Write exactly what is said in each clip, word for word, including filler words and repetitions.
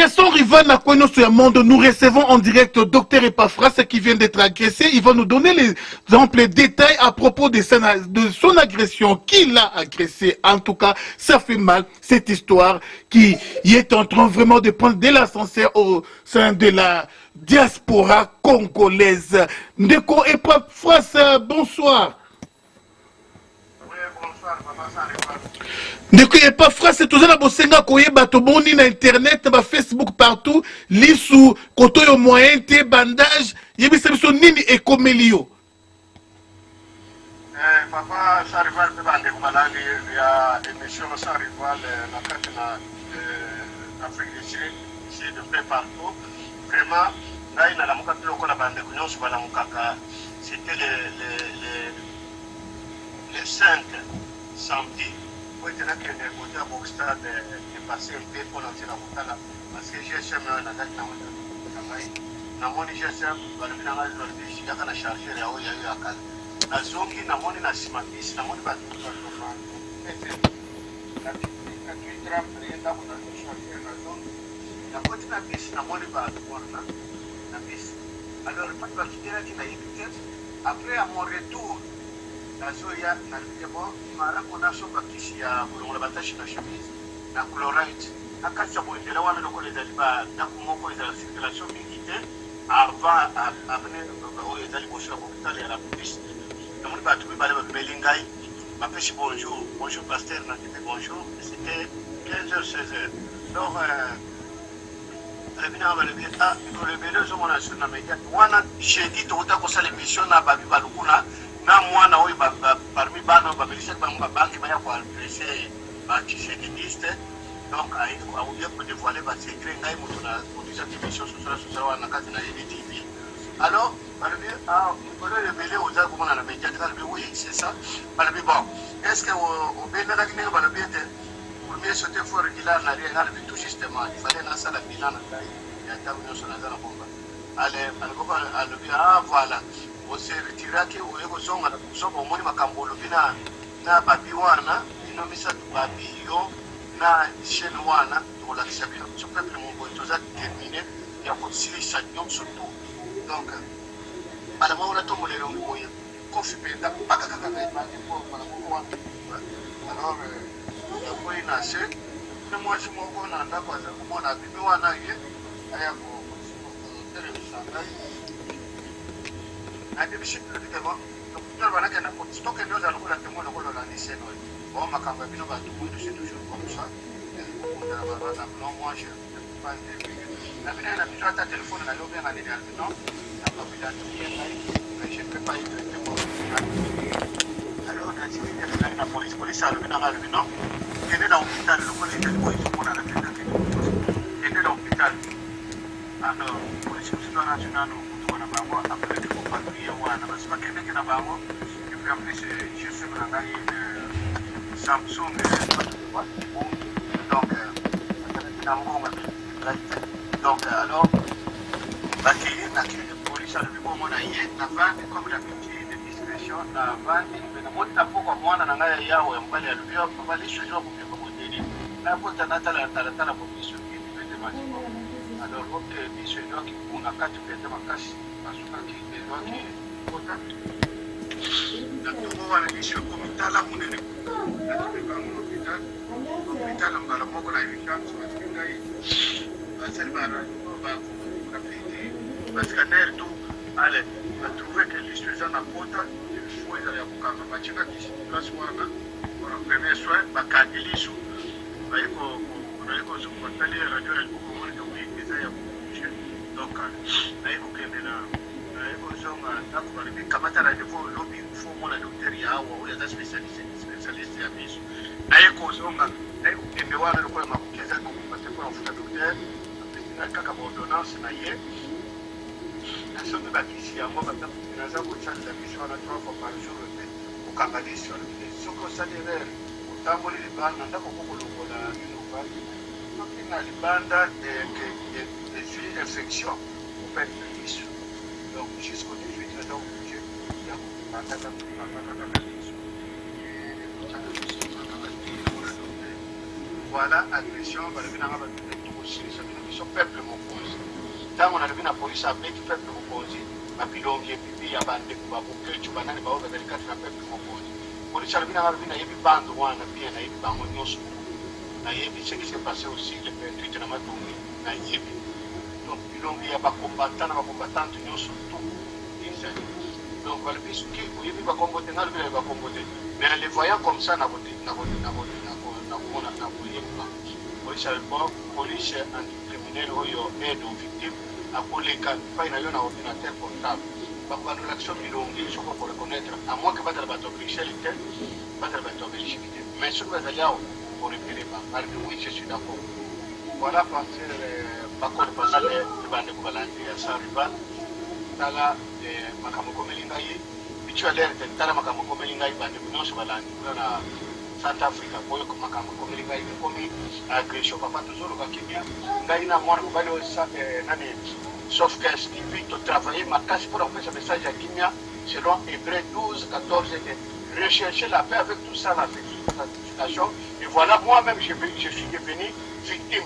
Question Rivan à quoi nous sur le monde, nous recevons en direct docteur Epafras qui vient d'être agressé. Il va nous donner les amples détails à propos de son, de son agression, qui l'a agressé. En tout cas, ça fait mal, cette histoire qui est en train vraiment de prendre de l'ascenseur au sein de la diaspora congolaise. Ndeko Epafras, bonsoir. Ndeko Epafras, c'est toujours la bosenga koye bato boni na internet, na Facebook partout, lisu koto yo moyen te bandage, yebisa biso nini ekomelio. Eh papa, ça rival pe bande ko balali ya émission ça rival na kati na Afrique du Sud, ici de peu partout. Vraiment, là il a la muka ko la bande ko nyonso bala mukaka, c'était le le le le cinq samedi. Il y a un côté au stade est passé un peu pour lancer la boucle parce que G S M a un travail. Dans mon G S M, il y a un chargeur et il y a eu un cas. La zone qui n'a pas de cimentis, n'a pas de bâtiment. La petite trame, il y a un chargeur la zone. La petite piste, n'a pas de bâtiment. Alors, il n'y a pas de bâtiment qui n'a évité. Après, à mon retour, la zoya na lebo mara kona soba kisi ya kulongola batashi na chemise na chloride akatsa bo ndela wana lokole za liba na kumoko za circulation mingi avant avenir o ezali ko shira hospital ya la police na moni batu ba ba belingai ba peshi bonjour bonjour pasteur na dit bonjour c'était quinze heures seize heures donc le bina ba le bia a ko le bia zo mona sur na media wana jeudi to uta ko sala émission na babi balukuna na mwana oyo parmi bana babilisha bango banki baya ko adresser ba kisekidiste donc aiko audia ko dévoiler ba secret ngai mutu na kondisa émission sur sur wana kati na T V alors balobi ah ko le belé oza ko mona na media ka le oui c'est ça balobi bon est-ce que au bena la kine balobi était premier sauter fort il a na rien le tout justement il fallait na sala bilan na kai ya tamu sur na zana bomba allez balobi balobi ah voilà on s'est retiré que on est besoin de nous sommes au moins makambolo bina na babi wana ino misa babi yo na chaîne wana to la kisabina so peuple mon boy toza terminé ya konsili sa nyom surtout donc ala maona to mo le rongo moya kofi penda paka kaka ka ba ni po mala mo wana alors ya ko ina se na mo si mo ko na nda kwa za mo na bibi wana ye aya ko television ande bishop tellement donc voilà que na stock ndio za lokula temo lokolo la lycée no bon makamba bino ba tout c'est toujours comme ça on a ba non moi je pas la bina na bito ta téléphone na yo bien aller non na pas bida mais je peux pas être temo alors on a dit que la police police a le bina na le non il est dans l'hôpital le collège de police on a la tête il est dans l'hôpital alors police nationale bango après il faut patrouiller wana parce que kende kana bango il faut appeler je sais pas na Samsung donc donc alors baki na kile police le bon mona yé na vandi comme la petite discrétion na vandi na mota poko mwana na ngaya yao mbali alivyo mbali shujua kwa modeli na pota na tala tala tala police qui peut demander alors ok biso ndio kikuna kati pete makasi asuka ki ndio ki kota na tuko wana nisho komitala munene na tuko kama hospital hospital mbala moko na evidence watinga hii basi bara ba kuna pete parce que d'ailleurs tout allez on a trouvé que l'histoire na kota il faut ya kukanga machinga kisi place wana pour un premier soin bakadilisu baiko baiko zukotali radio ya kuko ya kukushe donc na iko kendela na iko zonga takubali kamata radio for lobby for mona docteur ya wa ya spécialiste spécialiste ya biso na iko zonga na iko kemewa na kwa makukeza kwa kupata kwa ufuta docteur na kaka ordonnance na ye na somme bakisi ya mwa bata na za kuchana la biso na trois fois par jour ukangalisho soko salire utamboli libana ndako kokolokola inovali na libanda de suivi d'infection au père de l'issue. Donc jusqu'au dix-huit, nous avons obligé voilà, agression, kosilisa bino biso peuple mokonzi ntango nalobi na polisi abeti peuple mokonzi babilongi epipi ya bandeko babukecu banani bao bazali kati na peuple mokonzi polisi alobi nanga alobi nayebi bande wana bien nayebi bango nyonso nayebi ce qui s'est passé aussi le vingt-huit na matongi nayebi donc bilongi ya bakombata na bakombatante nyonso tu ezali donc balobi soki oyebi bakombo te nga alobi nayebi bakombo te mais en les voyant comme ça nakomona nakoyeba polisi alobi bon polisi anticriminel oyo aide aux victimes akoleka epai na yo na ordinateur portable bakobandela biso bilongi soko koreconnaître à moins que bazala bato ya bruxelles te bazala bato ya belgique te mais soki bazali awa korepele ba alobi oui je suis d'accord voilà partir bakole bazale bandeko balandi ya sa rival tala makambo ekomeli ngai bitu ya lere te tala makambo ekomeli ngai bandeko nyonso balandi kuna na South Africa oyo makambo ekomeli ngai ekomi agression papa tozoloba kimia ngai na mwana mobali oyo nani sauf que ce qui vit de travailler ma casse pour envoyer ce message à Kimia selon Hébreu douze, quatorze et rechercher la paix avec tout ça, la situation. Et voilà, moi-même, je, je suis devenu victime.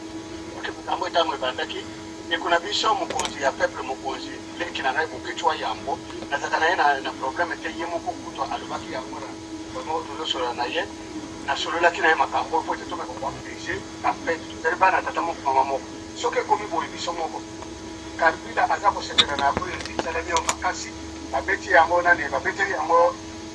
Et qu'on a vu ça, mon conseil, à peuple, mon conseil, les qui n'en a pas beaucoup de choix, Yambo, na un problème, était Yamoko, Kuto, Alobaki, Yamora, vraiment, tout le sur la naïe, na solo la qui n'a pas de faut être tout le monde utilisé, à peine, tout le monde a tellement de maman. Ce qui est commis pour les bisons, Kabila aza kosetela na boyo nzalami yo makasi babeti yango nani babeteli yango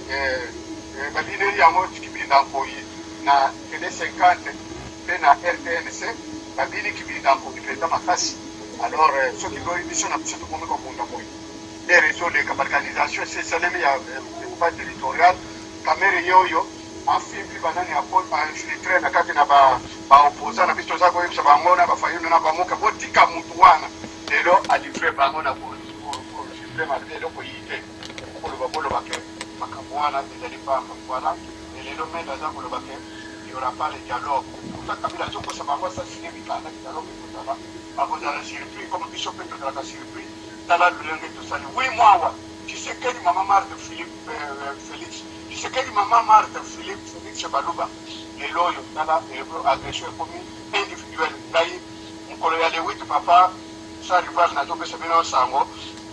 babineli yango kibinda nkoyi na tele cinquante mpe na R T N C babini kibinda nkoyi mpenza makasi alors soki loyi biso na biso tokomi kokunda boye e réseau de organisation esalemi ya découpage territorial kamere ye oyo afimbi banani infiltre na kati na baopposa na biso toza koyebisa bango na bafayino na bamoka botika mutu wana lelo alivre bango na pour suprême eloko yi te koloba koloba ke makambo wana ezali pamba voilà et lelo mende aza koloba ke il y aura pas le dialogue pourtant kabila azokosa bango asasine mikanda dialogue ekozala bakozala surpris comme biso mpe tozalaka surpris tala lolenge tosali oui mwawa tshisekedi mama marte philippe félix tshisekedi mama marte philippe félix baluba lelo oyo tala agression ekomi individuel ngai mokolo ya le huit papa sa rival na topesa bino sango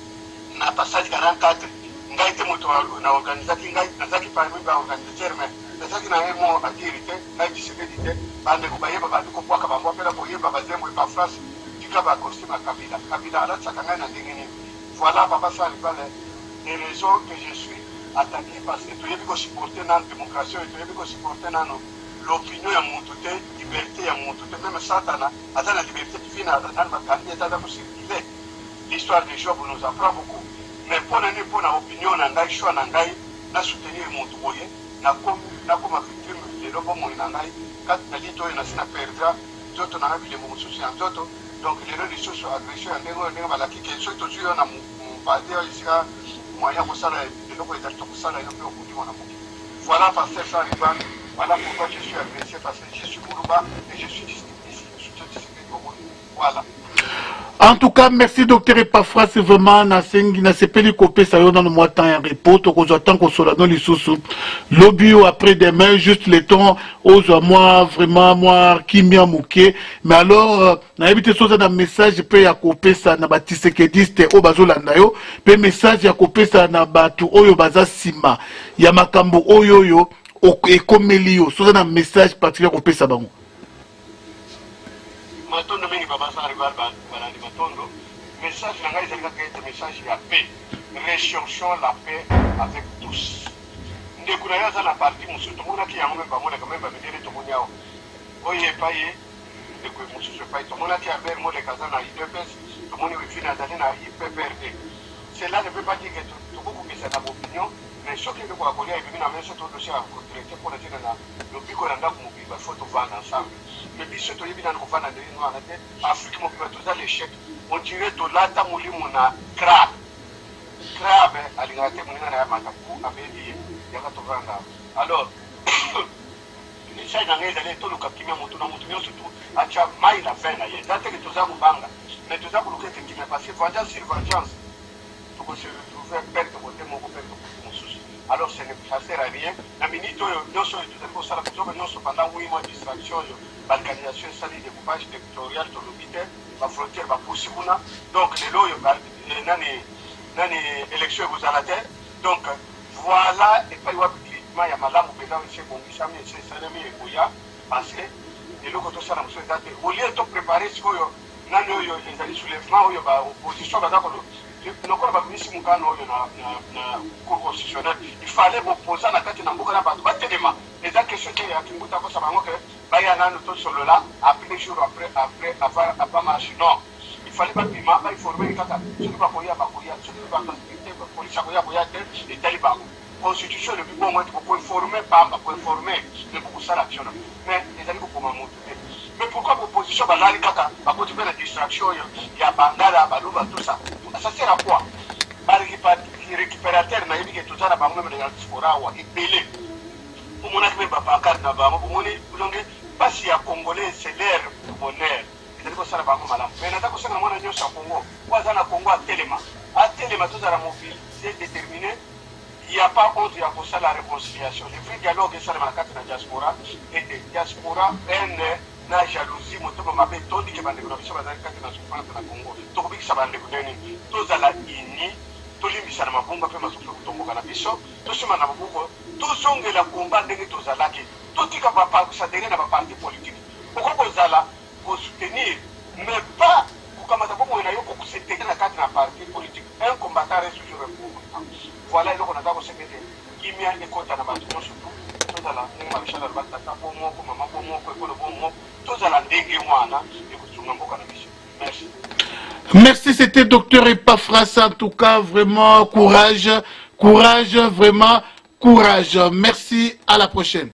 na passage quarante-quatre ngai te moto na organisaki ngai nazaki parmi ba organisateur mais nazaki na emo akiri te ngai tshisekedi te bande ko bayeba bandi ko bwaka bango pela koyeba bazembo pa France tika ba costume kabila kabila ala tsaka ngai na ndenge nini voilà papa sa rival les raisons que je suis attaqué parce que tu yebi ko supporter na démocratie tu yebi ko supporter na l'opinion ya mutu te liberté ya mutu te même satana aza na liberté divine aza na candidat aza ko circuler l'histoire de Job nous apprend beaucoup mais pour nani pour na opinion na ngai choix na ngai na soutenir mutu boye na comme na comme victime de lobo mo na ngai kat na lito na sina perdra toto na ngabile mo mususu ya toto donc les gens sont sur agression ya ndengo ndengo balaki ke so to tuyo na mbade ya isika moyen ko sala de lobo eta to sala yo pe okuti mona mo voilà pasteur ça rival. Voilà pourquoi je suis agressé, parce que je suis Kourouba et je suis ici, je suis voilà. En tout cas, merci docteur Epafra, c'est vraiment na sengi na sepeli kopé ça yo dans le mois temps un repos to ko attend ko sola no lisusu lobio après demain juste le temps aux moi vraiment moi kimia muke mais alors na éviter ça dans message pe ya kopé ça na batisekediste o bazolanda yo pe message ya kopé ça na batu oyo baza sima ya makambo oyo yo ekomeli yo so na message particulier kopé ça bango matondo mingi baba sa rival balandi matondo message na ngai ezalaka ete message ya paix recherchons la paix avec tous ndeko na yo aza na parti mosusu tomonaki yango mpe bamonaka mpe bamidele tomoni awa oyo epai ndeko mosusu epai tomonaki aber moleka aza na I D P S tomoni wifine azali na I P P R D cela ne peut pas dire que tokokokisa na bopinion mais soki ndeko akolia ebimi na mesa todosie akotraite mpona tina na lobiko na ndako mobili bafo tovanda ensemble mais biso toyebi nani kovanda ndenge wana te afrique mobima toza l'échec on dirait tolata molimo na crabe crabe alingaka te moninga na ya mataku abeli ye yaka tovanda alors lisai na ngai ezali toluka kimia motu na motu nyonso tu atya mai na fin na ye eza teke toza kobanga mais toza koluka ete kimia parce que vengeance sur vengeance tokose retrouve perte kote moko perte kote mosusu alors ça ne sert à rien na minute oyo nyonso oyo tozali kosala kozoka nyonso pendant huit mois distraction oyo balkanisation esali découpage territorial tolobi te bafrontière bapusi kuna donc lelo oyo nani nani élection ekozala te donc voilà epai wapi ma ya malamu mpenza ese ebongisami ese esalemi ekoya parce que eloko tosala mosusu eza te olie toprépare sikoyo nani oyo ezali soulèvement oyo baopposition baza kolo lokola bamisi mokano oyo na cour constitutionnel il fallait boposa na kati na mboka na bato batelema eza question te ya kimbuta kosa bango ke baya nano tosolola après les jours après après avant marche non il fallait bapima bainforme kaka soki bakoya bakoya soki bakonstitute polisi akoya koya te etali bango constitution le plus bon moyen pour informer pamba pour informer ne kokosala action mais ezali kokoma motu te mais pourquoi l'opposition balali kaka bakoti mpe na distraction oyo ya bangala baluba tout ça ça sert à quoi barécupérateur nayebi ke toza na bango meme na diaspora awa ebele omonaki mpe bapancarte na bango bomoni longe basi ya congolais c'est l'air bonheur ezali kosala bango malamu mais naza kosala mwana nyonso ya congo po aza na congo atelema atelema tozala mobilité déterminé il n'y a pas honte ya kosala réconciliation le vrai dialogue esalema na kati na diaspora ete diaspora ene na jalousie motoba mabe tondi ke bandeko na biso bazali kati na souffrance na congo tokobikisa bandeko nini tozala ini tolimbisa na mabunga mpe masusu kotomboka na biso tosima na maboko tozongela komba ndenge tozalaki totika basadere na baparti politique oko kozala kosoutenir mais pas kokamata bomoi na yo kokosenteke na kati na parti politique un combattant reste toujours un combattant voilà eloko naza kosepete kimia ekota na bato nyonso tozala ndenge mabishana batata bo moko mama bo moko ekolo bo moko tozala ndenge wana ekosunga mboka na biso merci. Merci, c'était docteur Epafras. En tout cas, vraiment courage, courage, vraiment courage. Merci, à la prochaine.